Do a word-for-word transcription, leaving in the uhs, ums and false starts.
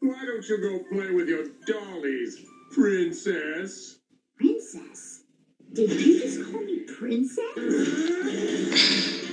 Why don't you go play with your dollies, princess? Princess? Did you just call me princess?